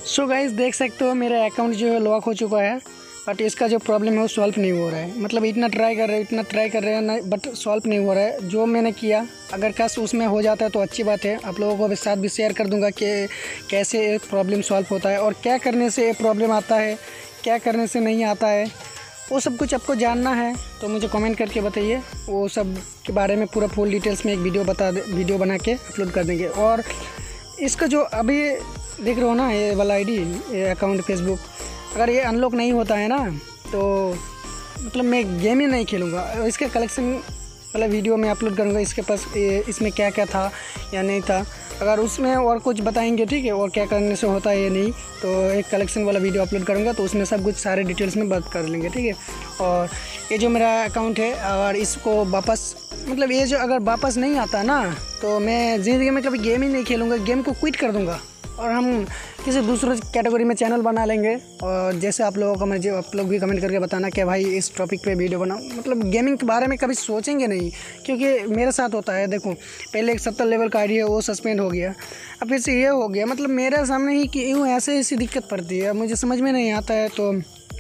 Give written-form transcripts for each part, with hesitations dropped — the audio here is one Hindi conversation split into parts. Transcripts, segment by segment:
सो गाइस देख सकते हो मेरा अकाउंट जो है लॉक हो चुका है, बट इसका जो प्रॉब्लम है वो सॉल्व नहीं हो रहा है। मतलब इतना ट्राई कर रहे हैं ना, बट सॉल्व नहीं हो रहा है। जो मैंने किया अगर कस उसमें हो जाता है तो अच्छी बात है। आप लोगों को भी साथ भी शेयर कर दूंगा कि कैसे ये प्रॉब्लम सॉल्व होता है और क्या करने से ये प्रॉब्लम आता है, क्या करने से नहीं आता है, वो सब कुछ आपको जानना है तो मुझे कमेंट करके बताइए। वो सब के बारे में पूरा फुल डिटेल्स में एक वीडियो बना के अपलोड कर देंगे। और इसका जो अभी देख रहे हो ना, ये वाला आईडी, ये अकाउंट फेसबुक, अगर ये अनलॉक नहीं होता है ना तो मतलब मैं गेम ही नहीं खेलूँगा। इसके कलेक्शन वाला वीडियो मैं अपलोड करूँगा, इसके पास इसमें क्या क्या था या नहीं था। अगर उसमें और कुछ बताएंगे ठीक है, और क्या करने से होता है ये नहीं, तो एक कलेक्शन वाला वीडियो अपलोड करूँगा तो उसमें सब कुछ सारे डिटेल्स में बात कर लेंगे, ठीक है। और ये जो मेरा अकाउंट है, और इसको वापस मतलब ये जो अगर वापस नहीं आता ना तो मैं ज़िंदगी में कभी गेम ही नहीं खेलूँगा, गेम को क्विट कर दूँगा और हम किसी दूसरे कैटेगरी में चैनल बना लेंगे। और जैसे आप लोगों का जो आप लोग भी कमेंट करके बताना कि भाई इस टॉपिक पे वीडियो बनाओ। मतलब गेमिंग के बारे में कभी सोचेंगे नहीं, क्योंकि मेरे साथ होता है। देखो पहले एक 70 लेवल का आईडी है वो सस्पेंड हो गया, अब फिर से ये हो गया। मतलब मेरे सामने ही कि यूँ ऐसी दिक्कत पड़ती है, मुझे समझ में नहीं आता है। तो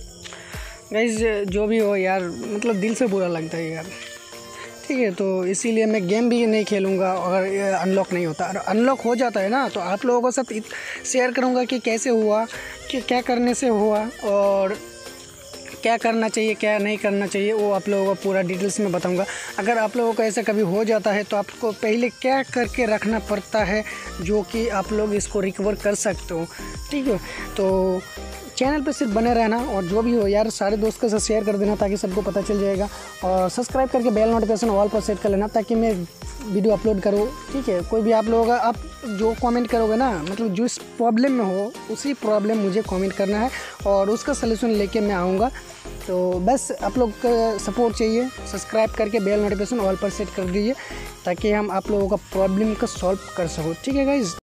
गाइस जो भी हो यार, मतलब दिल से बुरा लगता है यार, ठीक है। तो इसीलिए मैं गेम भी नहीं खेलूँगा अगर अनलॉक नहीं होता। और अनलॉक हो जाता है ना तो आप लोगों के साथ शेयर करूँगा कि कैसे हुआ, कि क्या करने से हुआ और क्या करना चाहिए क्या नहीं करना चाहिए, वो आप लोगों को पूरा डिटेल्स में बताऊंगा। अगर आप लोगों को ऐसा कभी हो जाता है तो आपको पहले क्या करके रखना पड़ता है जो कि आप लोग इसको रिकवर कर सकते हो, ठीक है। तो चैनल पे सिर्फ बने रहना, और जो भी हो यार सारे दोस्त के साथ शेयर कर देना ताकि सबको पता चल जाएगा। और सब्सक्राइब करके बेल नोटिफिकेशन ऑल पर सेट कर लेना ताकि मैं वीडियो अपलोड करूँ, ठीक है। कोई भी आप लोगों का आप जो कमेंट करोगे ना, मतलब जो इस प्रॉब्लम में हो उसी प्रॉब्लम मुझे कमेंट करना है और उसका सलूशन लेके मैं आऊँगा। तो बस आप लोग का सपोर्ट चाहिए, सब्सक्राइब करके बेल नोटिफिकेशन ऑल पर सेट कर दीजिए ताकि हम आप लोगों का प्रॉब्लम को सॉल्व कर सको, ठीक है गाइज।